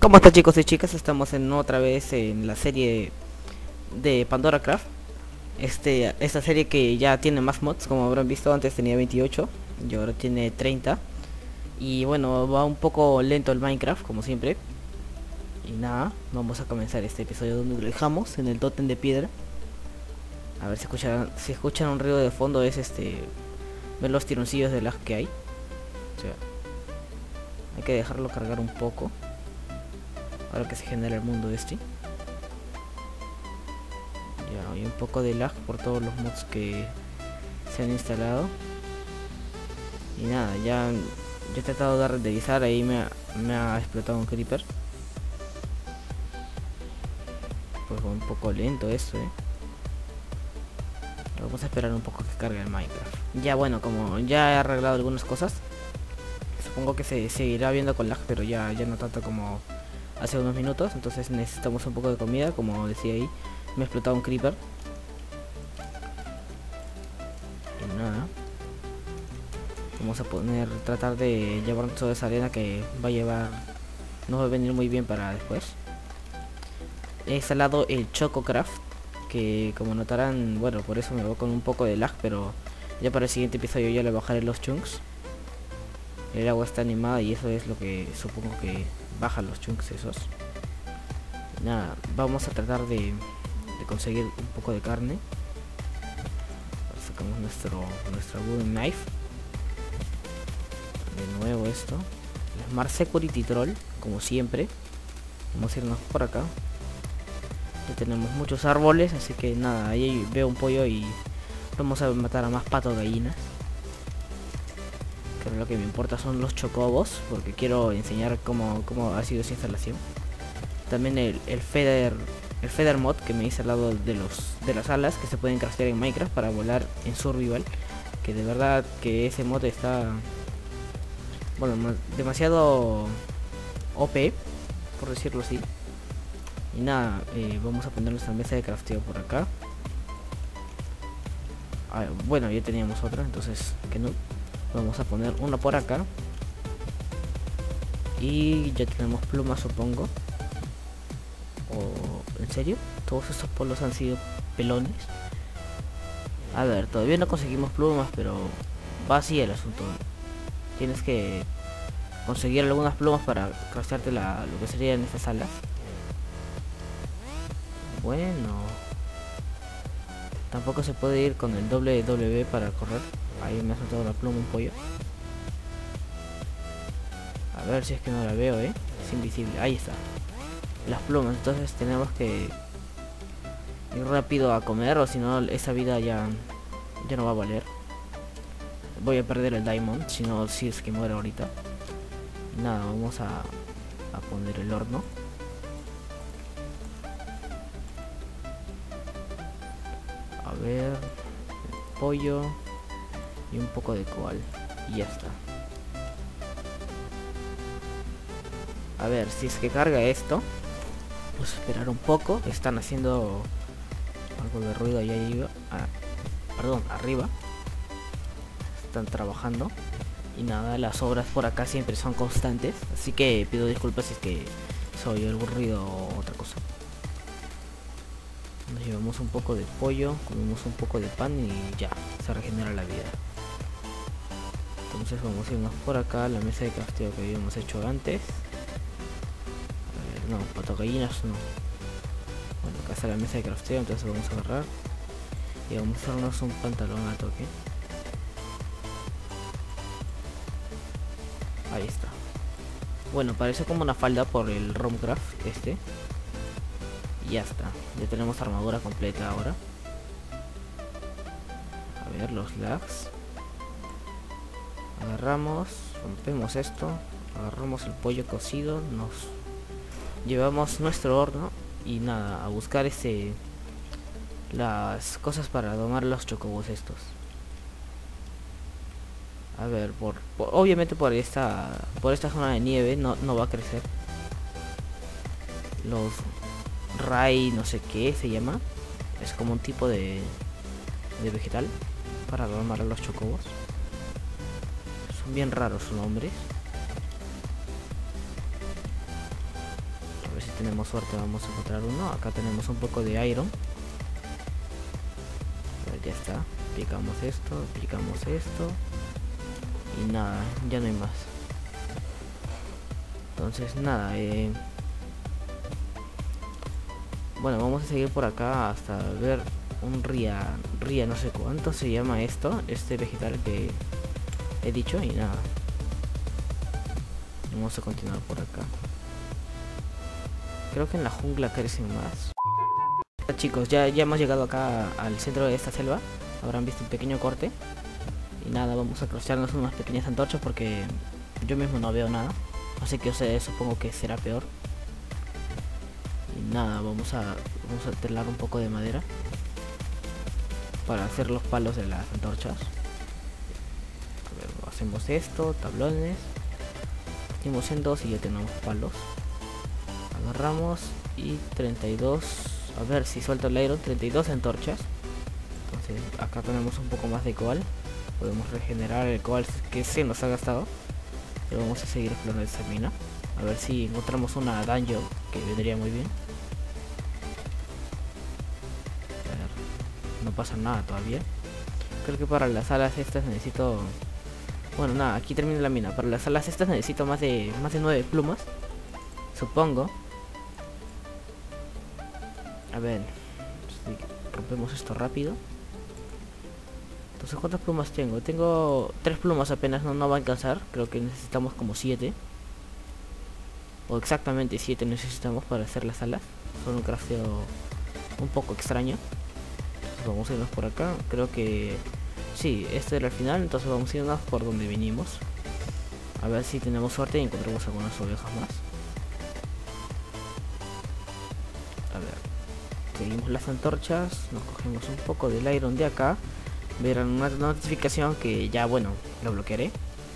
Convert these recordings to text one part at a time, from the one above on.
¿Cómo están, chicos y chicas? Estamos otra vez en la serie de Pandora Craft. Esta serie que ya tiene más mods, como habrán visto. Antes tenía 28 y ahora tiene 30. Y bueno, va un poco lento el Minecraft, como siempre. Y nada, vamos a comenzar este episodio donde lo dejamos, en el tótem de piedra. A ver si escuchan un ruido de fondo. Es ver los tironcillos de lag que hay. O sea, hay que dejarlo cargar un poco ahora que se genera el mundo Ya hay un poco de lag por todos los mods que se han instalado. Y nada, ya he tratado de renderizar. Ahí me ha explotado un creeper. Pues un poco lento esto, Vamos a esperar un poco que cargue el Minecraft. Ya bueno, como ya he arreglado algunas cosas, supongo que se seguirá viendo con lag, pero ya no tanto como hace unos minutos. Entonces necesitamos un poco de comida, como decía ahí. Me ha explotado un creeper. Y nada, vamos a tratar de llevar toda esa arena que nos va a venir muy bien para después. He instalado el ChocoCraft, que como notarán, bueno, por eso me voy con un poco de lag, pero ya para el siguiente episodio ya le bajaré los chunks. El agua está animada y eso es lo que supongo que baja los chunks esos. Nada, vamos a tratar de conseguir un poco de carne. Sacamos nuestra wooden knife. De nuevo esto, el Smart Security Troll, como siempre. Vamos a irnos por acá. Ya tenemos muchos árboles, así que nada, ahí veo un pollo y vamos a matar a más patos gallinas. Que lo que me importa son los chocobos, porque quiero enseñar cómo ha sido esa instalación. También el feather mod que me he instalado de las alas que se pueden craftear en Minecraft para volar en survival. Que de verdad que ese mod está, bueno, demasiado OP, por decirlo así. Y nada, vamos a poner nuestra mesa de crafteo por acá. Bueno, ya teníamos otra, entonces que no. Vamos a poner una por acá. Y ya tenemos plumas, supongo. ¿O en serio? Todos estos polos han sido pelones. A ver, todavía no conseguimos plumas, pero va así el asunto. Tienes que conseguir algunas plumas para craftearte lo que serían estas alas. Bueno, tampoco se puede ir con el W para correr. Ahí me ha soltado la pluma un pollo. A ver si es que no la veo, Es invisible. Ahí está. Las plumas. Entonces tenemos que ir rápido a comer, o si no esa vida ya no va a valer. Voy a perder el diamond, si es que muero ahorita. Nada, vamos a poner el horno. A ver, pollo y un poco de coal y ya está. A ver si es que carga esto. Vamos a esperar un poco. Están haciendo algo de ruido ahí arriba. Perdón, arriba. Están trabajando. Y nada, las obras por acá siempre son constantes. Así que pido disculpas si es que se oye algún ruido o otra cosa. Nos llevamos un poco de pollo, comemos un poco de pan y ya, se regenera la vida. Entonces vamos a irnos por acá a la mesa de crafteo que habíamos hecho antes. A ver, no, patogallinas no. Bueno, acá está la mesa de crafteo, entonces vamos a agarrar y vamos a hacernos un pantalón a toque. Ahí está. Bueno, parece como una falda por el Romcraft y ya está, ya tenemos armadura completa ahora. A ver, los lags. Agarramos, rompemos esto, agarramos el pollo cocido, nos llevamos nuestro horno y nada, a buscar las cosas para domar los chocobos estos. A ver, obviamente por esta zona de nieve no va a crecer. Los Ray, no sé qué se llama. Es como un tipo de vegetal para domar a los chocobos. Son bien raros sus nombres. tenemos suerte vamos a encontrar uno. Acá tenemos un poco de iron. Pues ya está. Picamos esto. Y nada, ya no hay más. Entonces nada, bueno, vamos a seguir por acá hasta ver un ría no sé cuánto se llama esto, este vegetal que he dicho. Y nada, vamos a continuar por acá. Creo que en la jungla crecen más. Chicos, ya hemos llegado acá al centro de esta selva. Habrán visto un pequeño corte. Y nada, vamos a cruzarnos unas pequeñas antorchas porque yo mismo no veo nada. Así que ustedes supongo que será peor. Y nada, vamos a telar un poco de madera para hacer los palos de las antorchas. A ver, hacemos esto, tablones. Partimos en dos y ya tenemos palos. Agarramos y 32. A ver si suelto el iron, 32 antorchas. Entonces acá tenemos un poco más de coal. Podemos regenerar el coal que se nos ha gastado. Y vamos a seguir explorando esta mina. A ver si encontramos una dungeon, que vendría muy bien. A ver, no pasa nada todavía. Creo que para las alas estas necesito... Bueno, nada, aquí termina la mina. Para las alas estas necesito más de 9 plumas, supongo. A ver, si rompemos esto rápido. Entonces, ¿cuántas plumas tengo? Tengo 3 plumas apenas, no va a alcanzar. Creo que necesitamos como 7. O exactamente 7 necesitamos para hacer las alas. Son un crafteo un poco extraño. Entonces vamos a irnos por acá. Creo que... sí, este era el final. Entonces vamos a irnos por donde vinimos. A ver si tenemos suerte y encontramos algunas ovejas más. A ver, seguimos las antorchas. Nos cogemos un poco del iron de acá. Verán una notificación que ya, bueno, lo bloquearé.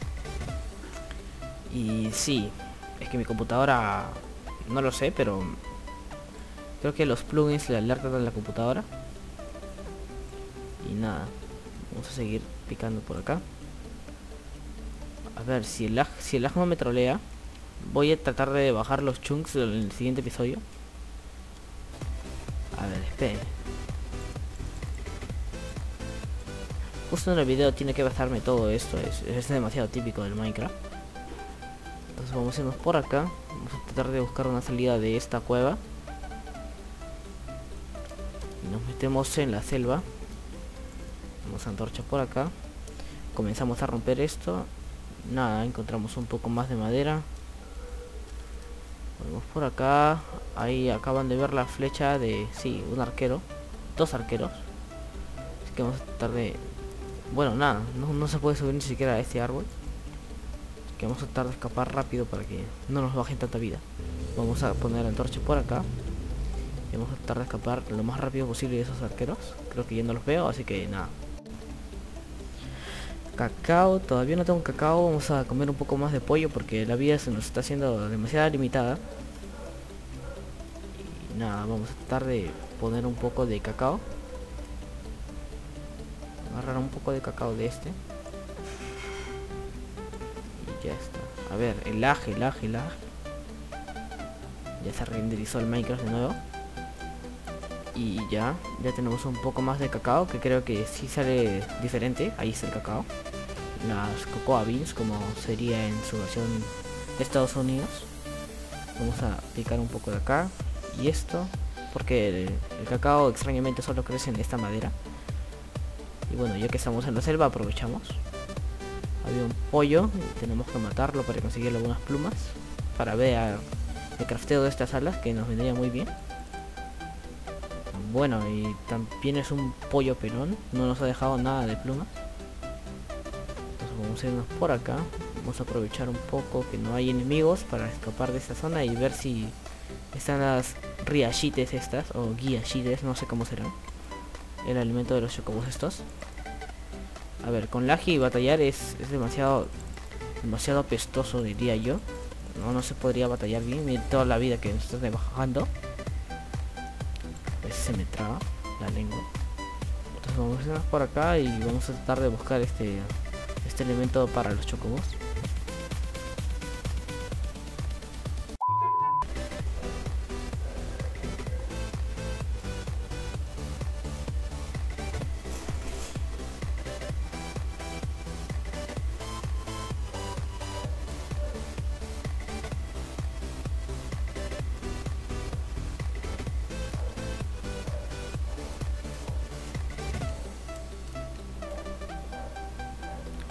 Y sí, es que mi computadora, no lo sé, pero creo que los plugins le alertan a la computadora. Y nada, vamos a seguir picando por acá. A ver, si el lag no me trolea, voy a tratar de bajar los chunks en el siguiente episodio. A ver, esperen. Justo en el video tiene que basarme todo esto, es demasiado típico del Minecraft. Entonces vamos a irnos por acá. Vamos a tratar de buscar una salida de esta cueva. Y nos metemos en la selva. Vamos a antorcha por acá. Comenzamos a romper esto. Nada, encontramos un poco más de madera. Volvemos por acá. Ahí acaban de ver la flecha de... sí, un arquero. 2 arqueros. Así que vamos a tratar de... bueno, nada, no se puede subir ni siquiera a este árbol. Que vamos a tratar de escapar rápido para que no nos bajen tanta vida. Vamos a poner la antorcha por acá. Y vamos a tratar de escapar lo más rápido posible de esos arqueros. Creo que ya no los veo, así que nada. Cacao, todavía no tengo cacao. Vamos a comer un poco más de pollo porque la vida se nos está haciendo demasiado limitada. Y nada, vamos a tratar de poner un poco de cacao. Agarrar un poco de cacao de este. Y ya está. A ver, el lag. Ya se renderizó el Minecraft de nuevo. Y ya tenemos un poco más de cacao, que creo que sí sale diferente. Ahí está el cacao. Las cocoa beans, como sería en su versión de Estados Unidos. Vamos a picar un poco de acá. Y esto, porque el cacao extrañamente solo crece en esta madera. Y bueno, ya que estamos en la selva, aprovechamos. Había un pollo, tenemos que matarlo para conseguir algunas plumas. Para ver el crafteo de estas alas, que nos vendría muy bien. Bueno, y también es un pollo pelón, no nos ha dejado nada de plumas. Entonces vamos a irnos por acá. Vamos a aprovechar un poco que no hay enemigos para escapar de esta zona y ver si están las riashites estas, o guiashites, no sé cómo serán. El alimento de los chocobos estos. A ver, con lag y batallar es demasiado apestoso, diría yo. No se podría batallar bien. Miren toda la vida que nos está bajando. A veces se me traba la lengua. Entonces vamos a irnos por acá y vamos a tratar de buscar este elemento para los chocobos.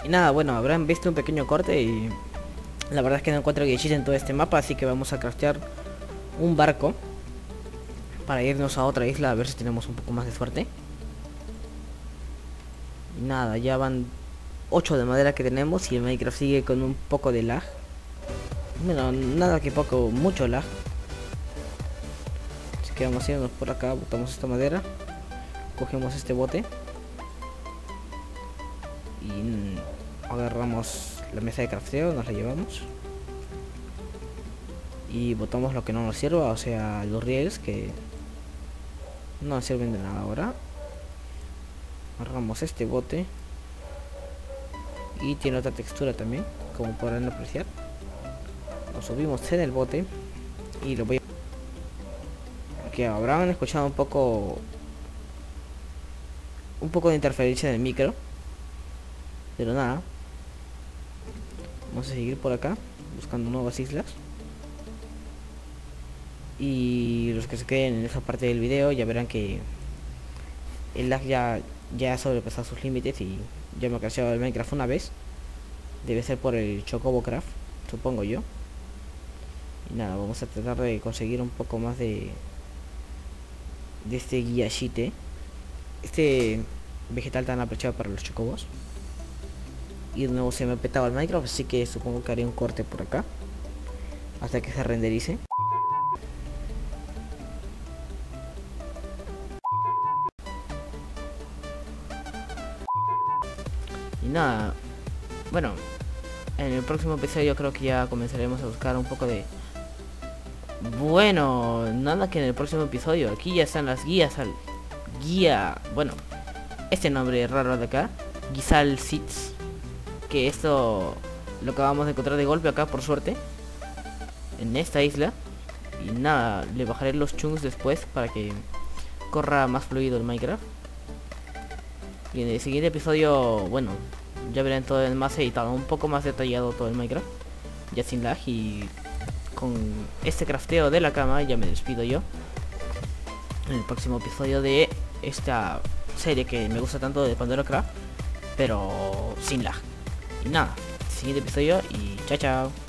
Y nada, bueno, habrán visto un pequeño corte y la verdad es que no encuentro guiachita en todo este mapa, así que vamos a craftear un barco para irnos a otra isla a ver si tenemos un poco más de suerte. Y nada, ya van 8 de madera que tenemos y el Minecraft sigue con un poco de lag. Bueno, nada que poco, mucho lag. Así que vamos a irnos por acá, botamos esta madera, cogemos este bote y agarramos la mesa de crafteo, nos la llevamos y botamos lo que no nos sirva, o sea, los rieles que no nos sirven de nada ahora. Agarramos este bote y tiene otra textura también, como podrán apreciar. Lo subimos en el bote y lo voy a... que habrán escuchado un poco de interferencia del micro, pero nada, vamos a seguir por acá buscando nuevas islas. Y los que se queden en esa parte del video ya verán que el lag ya ha sobrepasado sus límites y ya me ha crasheado el Minecraft una vez. Debe ser por el Chocobo Craft, supongo yo. Y nada, vamos a tratar de conseguir un poco más de este guiachite, este vegetal tan apreciado para los chocobos. Y de nuevo se me ha petado el Minecraft, así que supongo que haré un corte por acá hasta que se renderice. Y nada, bueno, en el próximo episodio creo que ya comenzaremos a buscar un poco de... Bueno, nada que en el próximo episodio, aquí ya están las guías al... Guía, bueno, este nombre raro de acá, Guisal Seeds, que esto lo acabamos de encontrar de golpe acá por suerte, en esta isla. Y nada, le bajaré los chunks después para que corra más fluido el Minecraft. Y en el siguiente episodio, bueno, ya verán todo el más editado, un poco más detallado todo el Minecraft, ya sin lag. Y con este crafteo de la cama ya me despido yo en el próximo episodio de esta serie que me gusta tanto de Pandora Craft, pero sin lag. Y nada, siguiente episodio y chao chao.